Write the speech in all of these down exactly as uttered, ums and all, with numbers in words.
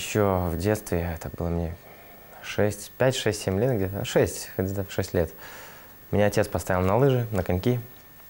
еще в детстве, это было мне шесть, пять, шесть, семь лет где-то, шесть, где-то шесть лет. Меня отец поставил на лыжи, на коньки.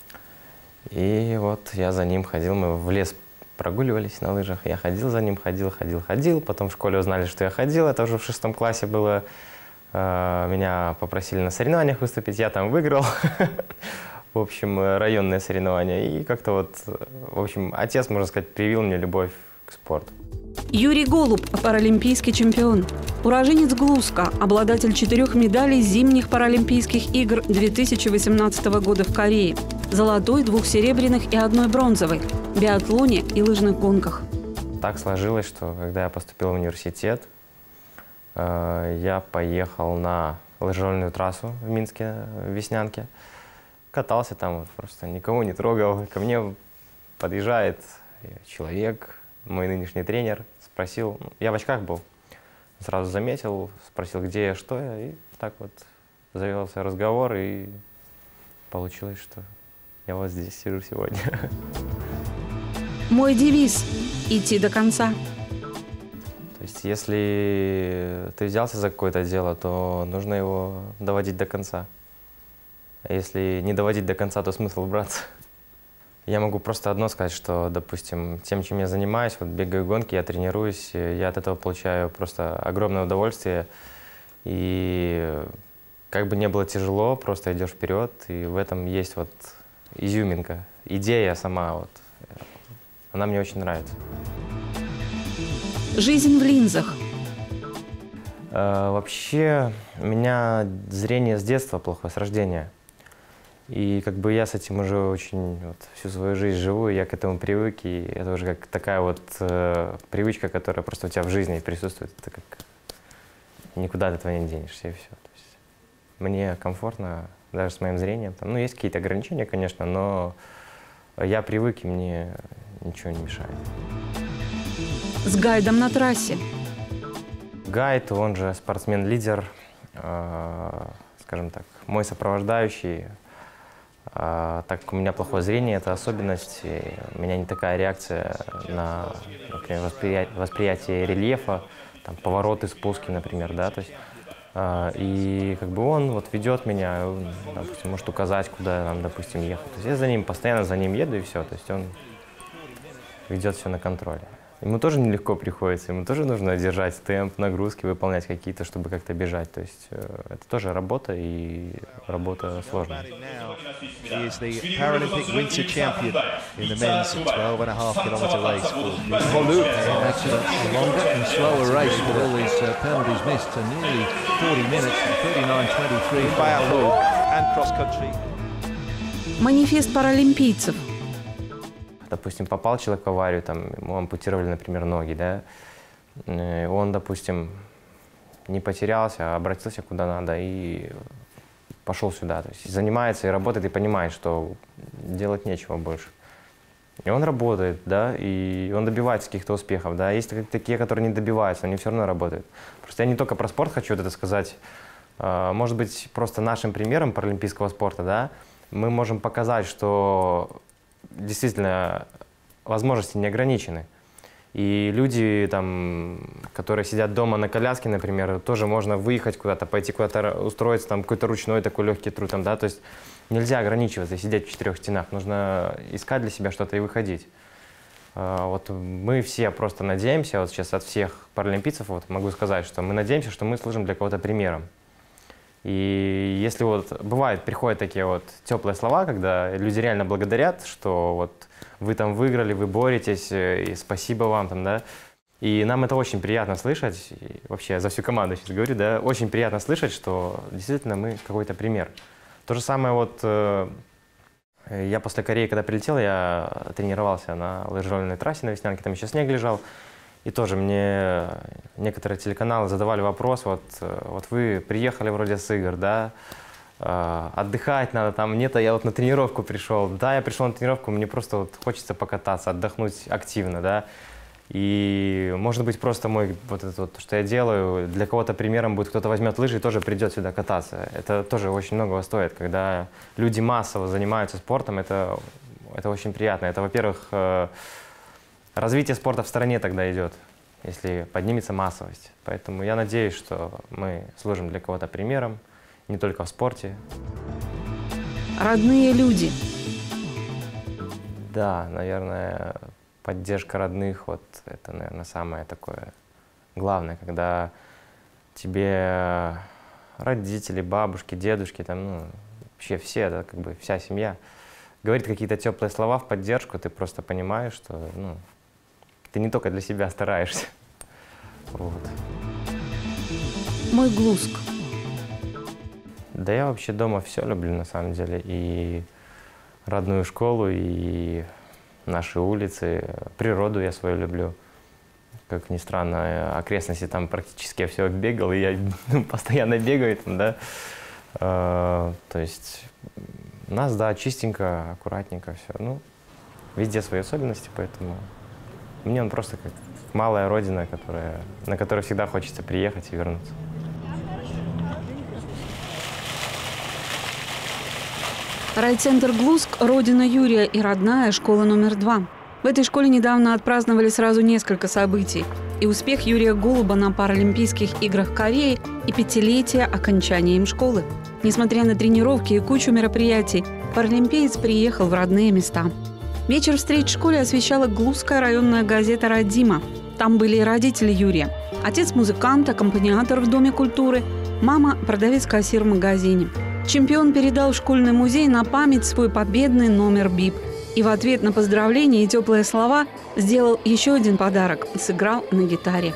И вот я за ним ходил, мы в лес прогуливались на лыжах. Я ходил за ним, ходил, ходил, ходил. Потом в школе узнали, что я ходил, это уже в шестом классе было. Меня попросили на соревнованиях выступить, я там выиграл. В общем, районные соревнования. И как-то вот, в общем, отец, можно сказать, привил мне любовь к спорту. Юрий Голуб – паралимпийский чемпион. Уроженец Глузка, обладатель четырех медалей зимних паралимпийских игр две тысячи восемнадцатого года в Корее. Золотой, двух серебряных и одной бронзовой. В биатлоне и лыжных гонках. Так сложилось, что когда я поступил в университет, я поехал на лыжерольную трассу в Минске, в Веснянке. Катался там, вот, просто никого не трогал. Ко мне подъезжает человек, мой нынешний тренер, спросил, я в очках был, сразу заметил, спросил, где я, что я, и так вот завелся разговор, и получилось, что я вот здесь сижу сегодня. Мой девиз – идти до конца. То есть, если ты взялся за какое-то дело, то нужно его доводить до конца. А если не доводить до конца, то смысл браться. Я могу просто одно сказать, что, допустим, тем, чем я занимаюсь, вот бегаю гонки, я тренируюсь, я от этого получаю просто огромное удовольствие. И как бы не было тяжело, просто идешь вперед, и в этом есть вот изюминка, идея сама, вот, она мне очень нравится. Жизнь в линзах. Э, вообще, у меня зрение с детства плохое, с рождения. И как бы я с этим уже очень вот, всю свою жизнь живу, и я к этому привык, и это уже как такая вот э, привычка, которая просто у тебя в жизни присутствует. Это как никуда от этого не денешься, и все. То есть мне комфортно даже с моим зрением. Там, ну, есть какие-то ограничения, конечно, но я привык, и мне ничего не мешает. С гайдом на трассе. Гайд, он же спортсмен-лидер, э, скажем так, мой сопровождающий. А, так как у меня плохое зрение, это особенность, у меня не такая реакция на, например, восприятие, восприятие рельефа, там, повороты, спуски, например, да, то есть, а, и как бы он вот ведет меня, он, допустим, может указать, куда нам, допустим, ехать. То есть я за ним, постоянно за ним еду, и все, то есть он ведет все на контроле. Ему тоже нелегко приходится, ему тоже нужно держать темп, нагрузки, выполнять какие-то, чтобы как-то бежать. То есть э, это тоже работа, и работа сложная. Манифест паралимпийцев. Допустим, попал человек в аварию, там, ему ампутировали, например, ноги, да, и он, допустим, не потерялся, а обратился куда надо и пошел сюда. То есть занимается и работает, и понимает, что делать нечего больше. И он работает, да, и он добивается каких-то успехов, да. Есть такие, которые не добиваются, они все равно работают. Просто я не только про спорт хочу вот это сказать. Может быть, просто нашим примером паралимпийского спорта, да, мы можем показать, что действительно возможности не ограничены. И люди, там, которые сидят дома на коляске, например, тоже можно выехать куда-то, пойти куда-то устроиться, там какой-то ручной такой легкий труд, там, да, то есть нельзя ограничиваться и сидеть в четырех стенах, нужно искать для себя что-то и выходить. Вот мы все просто надеемся, вот сейчас от всех паралимпийцев вот могу сказать, что мы надеемся, что мы служим для кого-то примером. И если вот бывает, приходят такие вот теплые слова, когда люди реально благодарят, что вот вы там выиграли, вы боретесь, и спасибо вам там, да. И нам это очень приятно слышать, и вообще я за всю команду сейчас говорю, да, очень приятно слышать, что действительно мы какой-то пример. То же самое вот, э, я после Кореи, когда прилетел, я тренировался на лыжерольной трассе на Веснянке, там еще снег лежал. И тоже мне некоторые телеканалы задавали вопрос, вот, вот вы приехали вроде с игр, да, э, отдыхать надо, там нет, а я вот на тренировку пришел. Да, я пришел на тренировку, мне просто вот хочется покататься, отдохнуть активно, да. И, может быть, просто мой, вот это вот, что я делаю, для кого-то примером будет, кто-то возьмет лыжи и тоже придет сюда кататься. Это тоже очень многого стоит, когда люди массово занимаются спортом, это, это очень приятно. Это, во-первых, развитие спорта в стране тогда идет. если поднимется массовость. Поэтому я надеюсь, что мы служим для кого-то примером, не только в спорте. Родные люди. Да, наверное, поддержка родных, вот это, наверное, самое такое главное, когда тебе родители, бабушки, дедушки, там, ну, вообще все, да, как бы вся семья говорит какие-то теплые слова в поддержку, ты просто понимаешь, что, ну, ты не только для себя стараешься. Вот. Мой Глуск. Да я вообще дома все люблю, на самом деле, и родную школу, и наши улицы, природу я свою люблю. Как ни странно, окрестности там практически я все бегал, и я ну, постоянно бегаю там, да. А, то есть у нас, да, чистенько, аккуратненько все. Ну, везде свои особенности, поэтому мне он просто как малая родина, которая, на которую всегда хочется приехать и вернуться. Райцентр Глуск – родина Юрия и родная школа номер два. В этой школе недавно отпраздновали сразу несколько событий. И успех Юрия Голуба на Паралимпийских играх Кореи, и пятилетие окончания им школы. Несмотря на тренировки и кучу мероприятий, паралимпиец приехал в родные места. Вечер встреч в школе освещала Глузская районная газета «Родима». Там были и родители Юрия. Отец – музыкант, аккомпаниатор в Доме культуры, мама – продавец-кассир в магазине. Чемпион передал в школьный музей на память свой победный номер БИП. И в ответ на поздравления и теплые слова сделал еще один подарок – сыграл на гитаре.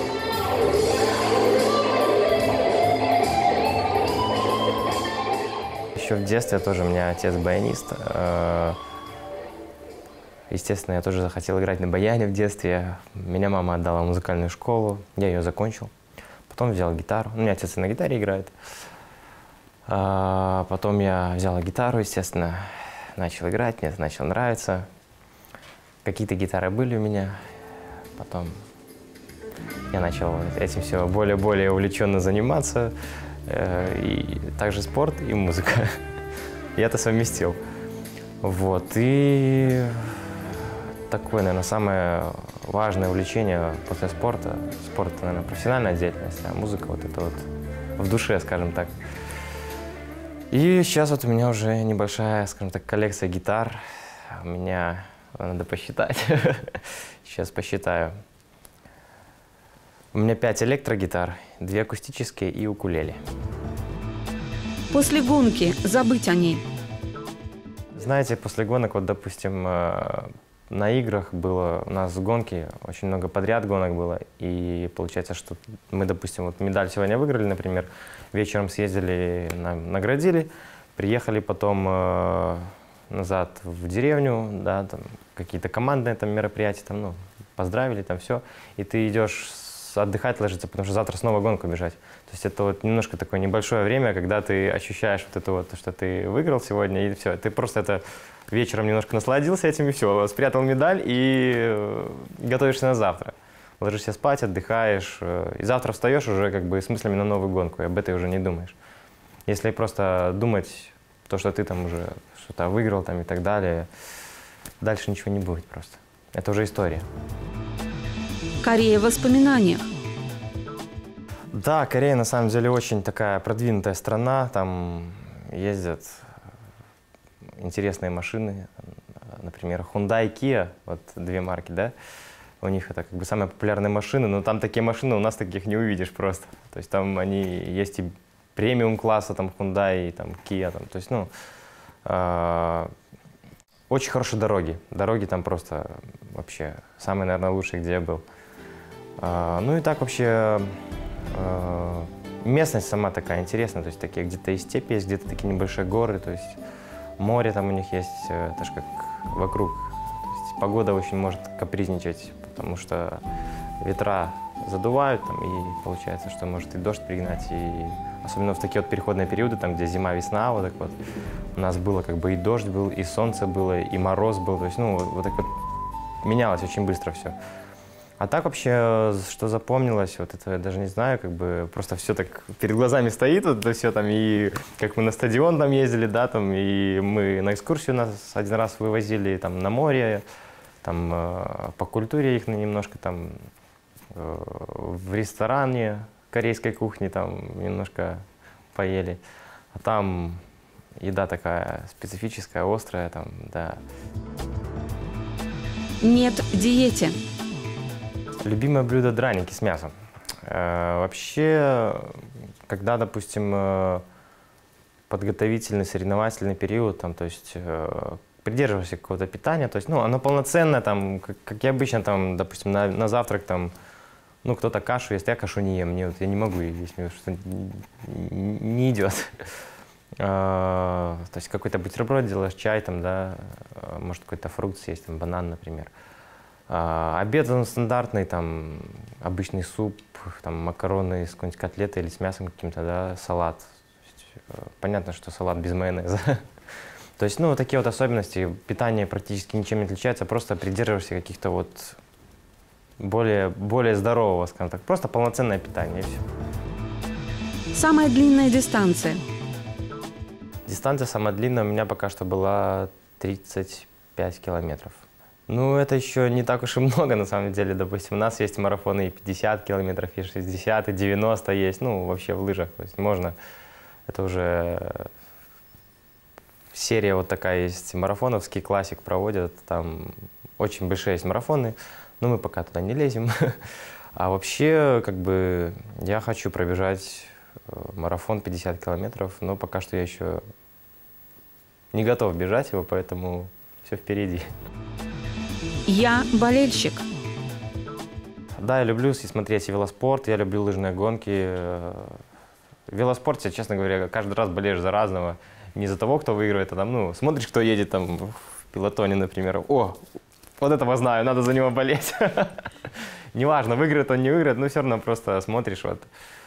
Еще в детстве тоже у меня отец баянист. Естественно, я тоже захотел играть на баяне в детстве. Меня мама отдала в музыкальную школу, я ее закончил. Потом взял гитару. У меня отец и на гитаре играет. А потом я взял гитару, естественно, начал играть, мне это начало нравиться. Какие-то гитары были у меня. Потом я начал этим все более-более увлеченно заниматься. И также спорт и музыка. Я это совместил. Вот. И такое, наверное, самое важное увлечение после спорта. Спорт, это, наверное, профессиональная деятельность, а музыка вот это вот в душе, скажем так. И сейчас вот у меня уже небольшая, скажем так, коллекция гитар. У меня, надо посчитать, сейчас посчитаю. У меня пять электрогитар, две акустические и укулеле. После гонки забыть о ней. Знаете, после гонок, вот, допустим, на играх было, у нас гонки, очень много подряд гонок было, и получается, что мы, допустим, вот медаль сегодня выиграли, например, вечером съездили, нам наградили, приехали потом э, назад в деревню, да, там какие-то командные там мероприятия, там, ну, поздравили, там все, и ты идешь отдыхать, ложиться, потому что завтра снова гонку бежать. То есть это вот немножко такое небольшое время, когда ты ощущаешь вот это вот, что ты выиграл сегодня, и все, ты просто это вечером немножко насладился этим, и все, спрятал медаль и готовишься на завтра. Ложишься спать, отдыхаешь, и завтра встаешь уже как бы с мыслями на новую гонку, и об этой уже не думаешь. Если просто думать то, что ты там уже что-то выиграл там и так далее, дальше ничего не будет просто. Это уже история. Корея в воспоминаниях. Да, Корея на самом деле очень такая продвинутая страна, там ездят интересные машины, например, Hyundai и Kia, вот две марки, да, у них это как бы самые популярные машины, но там такие машины, у нас таких не увидишь просто. То есть там они есть и премиум класса, там Hyundai, и там Kia, там, то есть, ну, э, очень хорошие дороги. Дороги там просто вообще самые, наверное, лучшие, где я был. Э, ну и так вообще э, местность сама такая интересная, то есть такие где-то и степи есть, где-то такие небольшие горы, то есть море там у них есть, это ж как вокруг. То есть погода очень может капризничать, потому что ветра задувают, там, и получается, что может и дождь пригнать, и особенно в такие вот переходные периоды, там, где зима-весна, вот так вот, у нас было как бы и дождь был, и солнце было, и мороз был, то есть, ну, вот так вот менялось очень быстро все. А так вообще, что запомнилось, вот это я даже не знаю, как бы просто все так перед глазами стоит, вот это все там, и как мы на стадион там ездили, да, там, и мы на экскурсию нас один раз вывозили там на море, там, по культуре их немножко там в ресторане корейской кухни там немножко поели. А там еда такая специфическая, острая, там, да. Нет диете. Любимое блюдо — драники с мясом. Э, вообще, когда, допустим, э, подготовительный, соревновательный период, там, то есть э, придерживаешься какого-то питания, то есть, ну, оно полноценное, там, как, как и обычно, там, допустим, на, на завтрак, там, ну, кто-то кашу ест, я кашу не ем, мне, вот, я не могу есть, мне что-то не, не идет. То есть какой-то бутерброд делаешь, чай, там, да, может какой-то фрукт съесть, там, банан, например. А, обед он стандартный, там, обычный суп, там, макароны с какой-нибудь котлетой или с мясом каким-то, да, салат. Есть, понятно, что салат без майонеза. То есть, ну, вот такие вот особенности. Питание практически ничем не отличается, просто придерживаешься каких-то вот более, более здорового, скажем так. Просто полноценное питание, и все. Самая длинная дистанция. Дистанция самая длинная у меня пока что была тридцать пять километров. Ну, это еще не так уж и много, на самом деле. Допустим, у нас есть марафоны и пятьдесят километров, и шестьдесят, и девяносто есть. Ну, вообще в лыжах. То есть можно. Это уже серия вот такая есть. Марафоновский классик проводят. Там очень большие есть марафоны. Но мы пока туда не лезем. А вообще, как бы, я хочу пробежать марафон пятьдесят километров, но пока что я еще не готов бежать его, поэтому все впереди. Я болельщик. Да, я люблю смотреть велоспорт, я люблю лыжные гонки. В велоспорте, честно говоря, каждый раз болеешь за разного. Не за того, кто выигрывает, а там, ну, смотришь, кто едет там в пелотоне, например. О, вот этого знаю, надо за него болеть. Неважно, выиграет он, не выиграет, но все равно просто смотришь. Вот.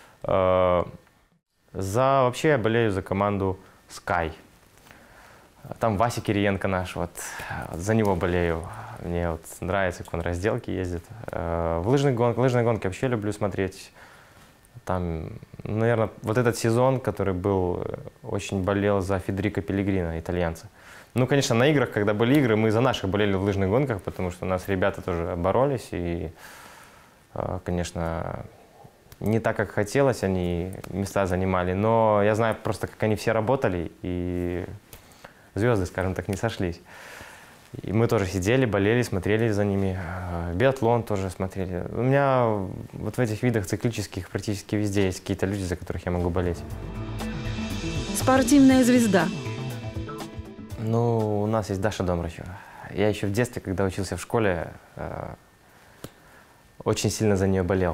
За, вообще я болею за команду Sky. Там Вася Кириенко наш, вот, за него болею. Мне вот нравится, как он разделки ездит. В лыжных гонках, лыжные гонки вообще люблю смотреть. Там, наверное, вот этот сезон, который был, очень болел за Федерико Пеллегрино, итальянца. Ну, конечно, на играх, когда были игры, мы за наших болели в лыжных гонках, потому что у нас ребята тоже боролись. И, конечно, не так, как хотелось, они места занимали. Но я знаю просто, как они все работали, и звезды, скажем так, не сошлись. И мы тоже сидели, болели, смотрели за ними. Биатлон тоже смотрели. У меня вот в этих видах циклических практически везде есть какие-то люди, за которых я могу болеть. Спортивная звезда. Ну, у нас есть Даша Домрачева. Я еще в детстве, когда учился в школе, очень сильно за нее болел.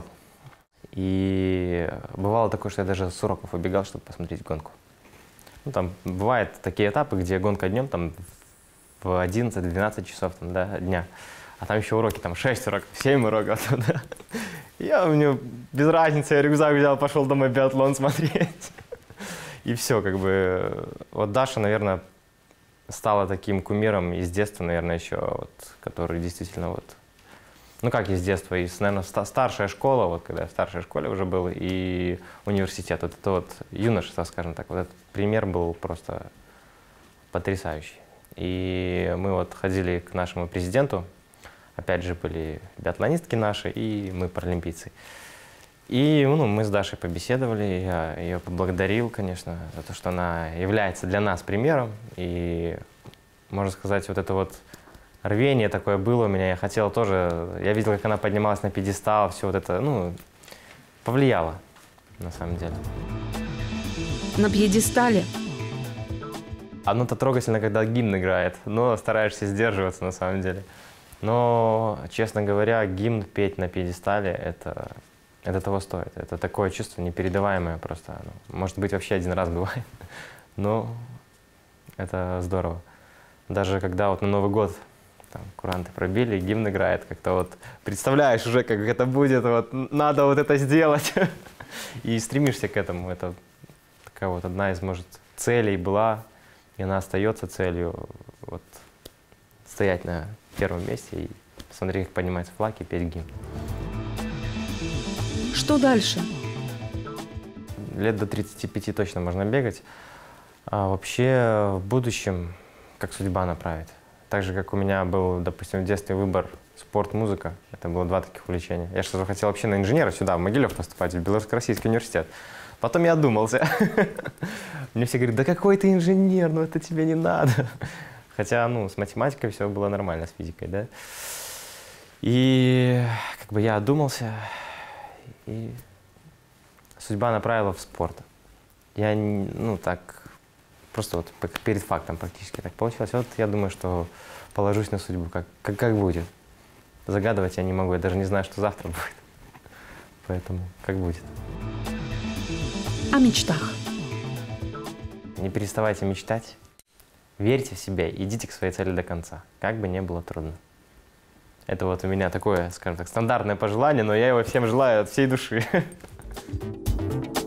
И бывало такое, что я даже с уроков убегал, чтобы посмотреть гонку. Ну, там бывают такие этапы, где гонка днем, там, в одиннадцать-двенадцать часов там, да, дня. А там еще уроки, там шесть уроков, семь уроков. Да. Я у меня без разницы, я рюкзак взял, пошел домой биатлон смотреть. И все, как бы. Вот Даша, наверное, стала таким кумиром из детства, наверное, еще, вот, который действительно вот. Ну как из детства, из, наверное, старшая школа, вот когда я в старшей школе уже был, и университет, вот это вот юношество, скажем так, вот этот пример был просто потрясающий. И мы вот ходили к нашему президенту, опять же были биатлонистки наши, и мы паралимпийцы. И ну, мы с Дашей побеседовали, я ее поблагодарил, конечно, за то, что она является для нас примером, и, можно сказать, вот это вот рвение такое было у меня, я хотел тоже, я видел, как она поднималась на пьедестал, все вот это, ну, повлияло, на самом деле. На пьедестале. Одно-то трогательно, когда гимн играет, но стараешься сдерживаться, на самом деле. Но, честно говоря, гимн петь на пьедестале, это, это того стоит. Это такое чувство непередаваемое просто. Ну, может быть, вообще один раз бывает, но это здорово. Даже когда вот на Новый год там куранты пробили, гимн играет, как-то вот представляешь уже, как это будет, вот надо вот это сделать. И стремишься к этому. Это такая вот одна из, может, целей была, и она остается целью, вот стоять на первом месте и смотреть, как поднимается флаг и петь гимн. Что дальше? Лет до тридцати пяти точно можно бегать. А вообще в будущем, как судьба направит. Так же, как у меня был, допустим, в детстве выбор спорт, музыка. Это было два таких увлечения. Я что-то хотел вообще на инженера сюда, в Могилев поступать, в Белорусско-Российский университет. Потом я одумался. Мне все говорят, да какой ты инженер, ну это тебе не надо. Хотя, ну, с математикой все было нормально, с физикой, да. И как бы я одумался, и судьба направила в спорт. Я, ну, так, просто вот перед фактом практически так получилось. Вот я думаю, что положусь на судьбу, как, как, как будет. Загадывать я не могу, я даже не знаю, что завтра будет. Поэтому как будет. О мечтах. Не переставайте мечтать, верьте в себя, идите к своей цели до конца, как бы ни было трудно. Это вот у меня такое, скажем так, стандартное пожелание, но я его всем желаю от всей души.